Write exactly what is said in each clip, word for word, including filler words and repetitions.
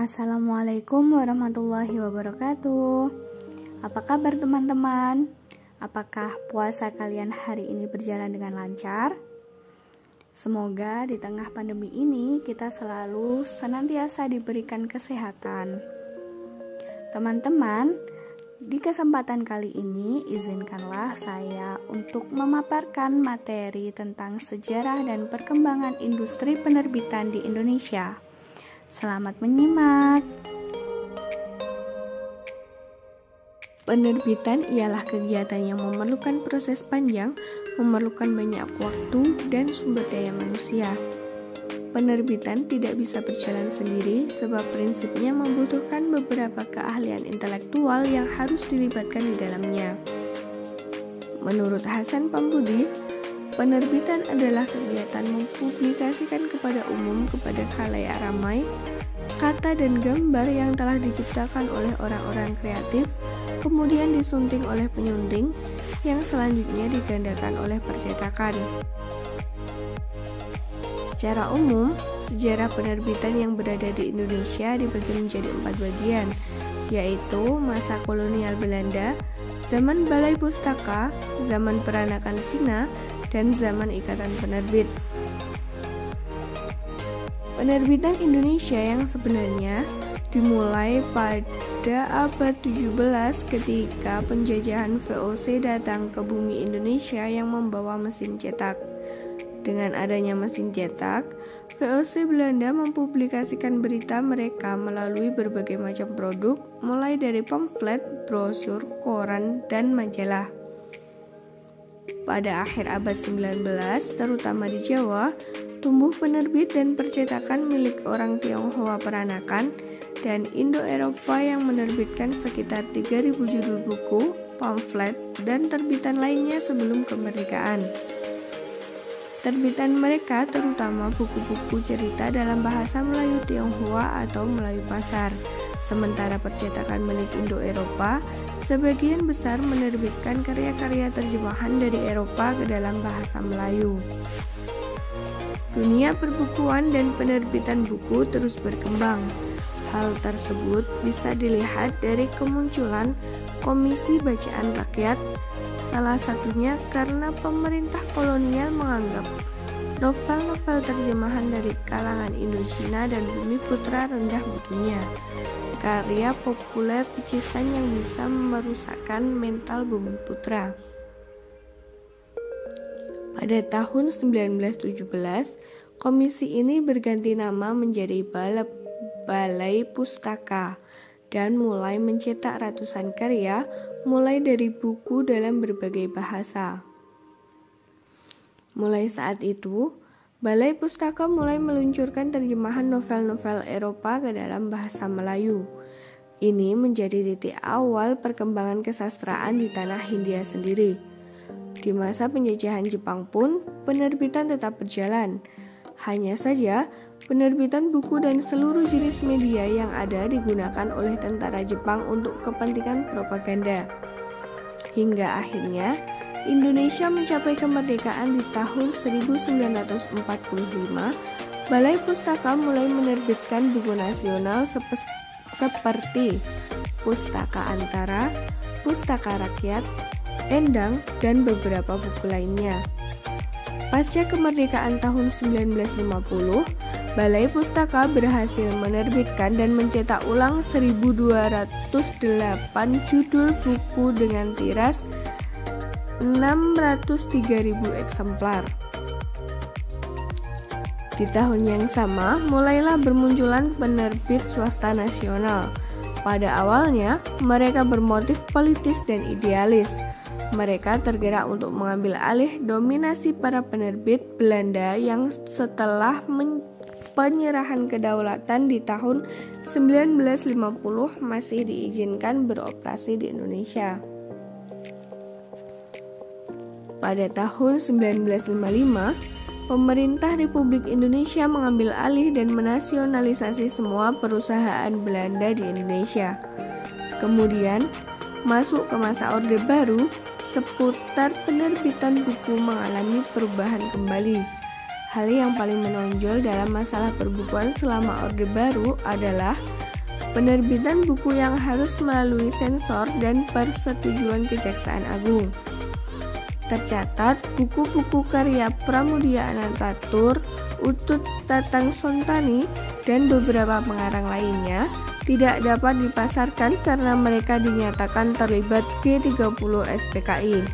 Assalamualaikum warahmatullahi wabarakatuh. Apa kabar teman-teman? Apakah puasa kalian hari ini berjalan dengan lancar? Semoga di tengah pandemi ini kita selalu senantiasa diberikan kesehatan. Teman-teman, di kesempatan kali ini izinkanlah saya untuk memaparkan materi tentang sejarah dan perkembangan industri penerbitan di Indonesia. Selamat menyimak. Penerbitan ialah kegiatan yang memerlukan proses panjang, memerlukan banyak waktu dan sumber daya manusia. Penerbitan tidak bisa berjalan sendiri sebab prinsipnya membutuhkan beberapa keahlian intelektual yang harus dilibatkan di dalamnya. Menurut Hasan Pambudi, penerbitan adalah kegiatan mempublikasikan kepada umum kepada khalayak ramai kata dan gambar yang telah diciptakan oleh orang-orang kreatif, kemudian disunting oleh penyunting, yang selanjutnya digandakan oleh percetakan. Secara umum, sejarah penerbitan yang berada di Indonesia dibagi menjadi empat bagian, yaitu masa kolonial Belanda, zaman Balai Pustaka, zaman peranakan Cina, dan zaman Ikatan Penerbit. Penerbitan Indonesia yang sebenarnya dimulai pada abad tujuh belas ketika penjajahan V O C datang ke bumi Indonesia yang membawa mesin cetak. Dengan adanya mesin cetak, V O C Belanda mempublikasikan berita mereka melalui berbagai macam produk, mulai dari pamflet, brosur, koran, dan majalah. Pada akhir abad sembilan belas, terutama di Jawa, tumbuh penerbit dan percetakan milik orang Tionghoa peranakan dan Indo-Eropa yang menerbitkan sekitar tiga ribu judul buku, pamflet, dan terbitan lainnya sebelum kemerdekaan. Terbitan mereka terutama buku-buku cerita dalam bahasa Melayu Tionghoa atau Melayu Pasar, sementara percetakan milik Indo-Eropa sebagian besar menerbitkan karya-karya terjemahan dari Eropa ke dalam bahasa Melayu. Dunia perbukuan dan penerbitan buku terus berkembang. Hal tersebut bisa dilihat dari kemunculan Komisi Bacaan Rakyat, salah satunya karena pemerintah kolonial menganggap novel-novel terjemahan dari kalangan Indochina dan Bumiputra rendah mutunya, karya populer pecisan yang bisa merusakkan mental Bumiputra. Pada tahun sembilan belas tujuh belas, komisi ini berganti nama menjadi Balai Pustaka dan mulai mencetak ratusan karya, mulai dari buku dalam berbagai bahasa. Mulai saat itu, Balai Pustaka mulai meluncurkan terjemahan novel-novel Eropa ke dalam bahasa Melayu. Ini menjadi titik awal perkembangan kesastraan di tanah Hindia sendiri. Di masa penjajahan Jepang pun, penerbitan tetap berjalan. Hanya saja, penerbitan buku dan seluruh jenis media yang ada digunakan oleh tentara Jepang untuk kepentingan propaganda. Hingga akhirnya, Indonesia mencapai kemerdekaan di tahun seribu sembilan ratus empat puluh lima, Balai Pustaka mulai menerbitkan buku nasional sepe- seperti Pustaka Antara, Pustaka Rakyat, Endang, dan beberapa buku lainnya. Pasca kemerdekaan tahun sembilan belas lima puluh, Balai Pustaka berhasil menerbitkan dan mencetak ulang seribu dua ratus delapan judul buku dengan tiras enam ratus tiga ribu eksemplar. Di tahun yang sama, mulailah bermunculan penerbit swasta nasional. Pada awalnya, mereka bermotif politis dan idealis. Mereka tergerak untuk mengambil alih dominasi para penerbit Belanda yang setelah men- penyerahan kedaulatan di tahun sembilan belas lima puluh masih diizinkan beroperasi di Indonesia. Pada tahun sembilan belas lima puluh lima, pemerintah Republik Indonesia mengambil alih dan menasionalisasi semua perusahaan Belanda di Indonesia. Kemudian, masuk ke masa Orde Baru, seputar penerbitan buku mengalami perubahan kembali. Hal yang paling menonjol dalam masalah perbukuan selama Orde Baru adalah penerbitan buku yang harus melalui sensor dan persetujuan Kejaksaan Agung. Tercatat, buku-buku karya Pramudia Anantatur, Utut Tatang Sontani, dan beberapa pengarang lainnya tidak dapat dipasarkan karena mereka dinyatakan terlibat G tiga puluh S P K I.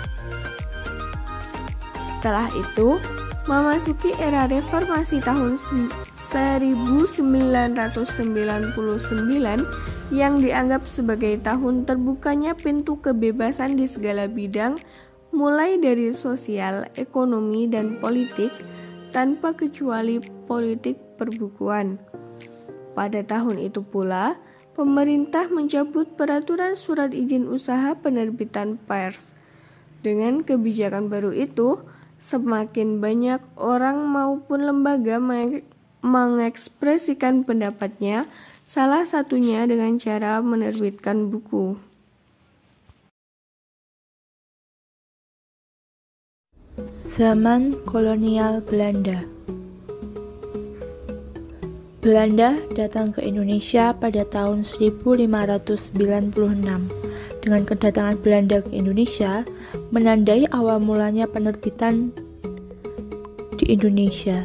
Setelah itu, memasuki era reformasi tahun seribu sembilan ratus sembilan puluh sembilan yang dianggap sebagai tahun terbukanya pintu kebebasan di segala bidang, mulai dari sosial, ekonomi, dan politik, tanpa kecuali politik perbukuan. Pada tahun itu pula, pemerintah mencabut peraturan surat izin usaha penerbitan pers. Dengan kebijakan baru itu, semakin banyak orang maupun lembaga meng- mengekspresikan pendapatnya, salah satunya dengan cara menerbitkan buku. Zaman kolonial Belanda. Belanda datang ke Indonesia pada tahun seribu lima ratus sembilan puluh enam. Dengan kedatangan Belanda ke Indonesia, menandai awal mulanya penerbitan di Indonesia.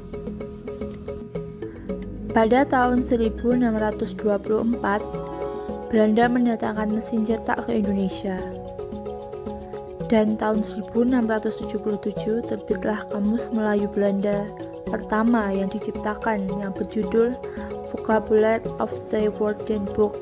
Pada tahun seribu enam ratus dua puluh empat, Belanda mendatangkan mesin cetak ke Indonesia. Dan tahun seribu enam ratus tujuh puluh tujuh terbitlah Kamus Melayu Belanda pertama yang diciptakan yang berjudul Vocabulary of the Wooden Book.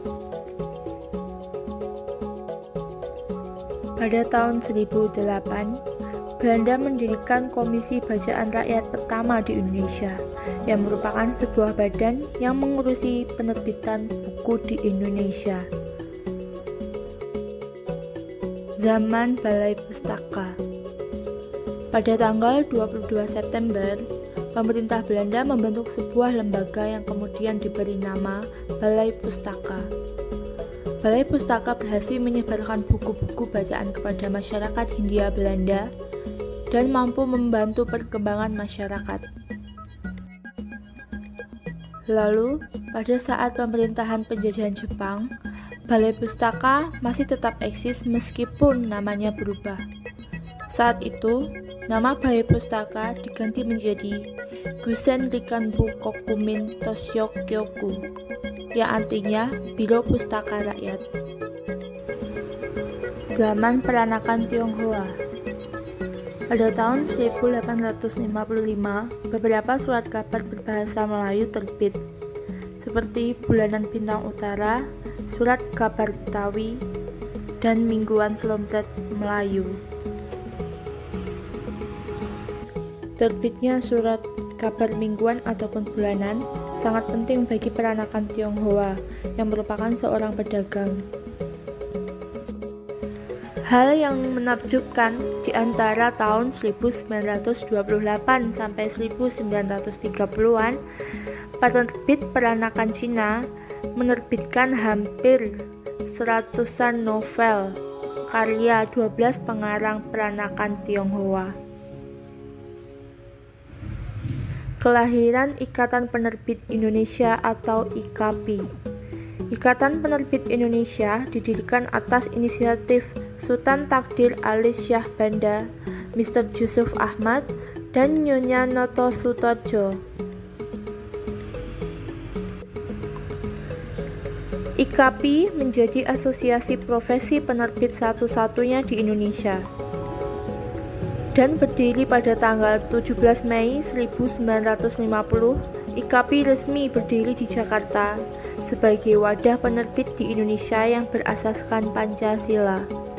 Pada tahun seribu delapan, Belanda mendirikan Komisi Bacaan Rakyat pertama di Indonesia, yang merupakan sebuah badan yang mengurusi penerbitan buku di Indonesia. Zaman Balai Pustaka. Pada tanggal dua puluh dua September, pemerintah Belanda membentuk sebuah lembaga yang kemudian diberi nama Balai Pustaka. Balai Pustaka berhasil menyebarkan buku-buku bacaan kepada masyarakat Hindia Belanda dan mampu membantu perkembangan masyarakat. Lalu, pada saat pemerintahan penjajahan Jepang, Balai Pustaka masih tetap eksis meskipun namanya berubah. Saat itu, nama Balai Pustaka diganti menjadi Gusen Rikanbu Kokumin Tosyokyoku, yang artinya Biro Pustaka Rakyat. Zaman peranakan Tionghoa. Pada tahun seribu delapan ratus lima puluh lima, beberapa surat kabar berbahasa Melayu terbit, seperti Bulanan Bintang Utara, Surat Kabar Betawi, dan Mingguan Selompret Melayu. Terbitnya surat kabar mingguan ataupun bulanan sangat penting bagi peranakan Tionghoa yang merupakan seorang pedagang. Hal yang menakjubkan di antara tahun seribu sembilan ratus dua puluh delapan sampai seribu sembilan ratus tiga puluhan, penerbit peranakan Cina menerbitkan hampir seratusan novel karya dua belas pengarang peranakan Tionghoa. Kelahiran Ikatan Penerbit Indonesia atau I K P I. Ikatan Penerbit Indonesia didirikan atas inisiatif Sultan Takdir Ali Syah Banda, Mister Yusuf Ahmad, dan Nyonya Noto Sutojo. I K P I menjadi asosiasi profesi penerbit satu-satunya di Indonesia dan berdiri pada tanggal tujuh belas Mei seribu sembilan ratus lima puluh. I K P I resmi berdiri di Jakarta sebagai wadah penerbit di Indonesia yang berasaskan Pancasila.